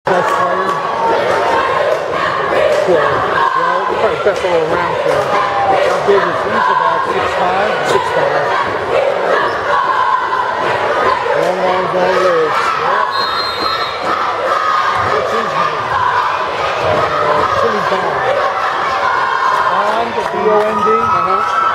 Best player? Well, probably best all around player. How big is he? He's about 6'5". 6'5". Long arms, long legs. What's his name? Timmy Bond. Bond, B-O-N-D?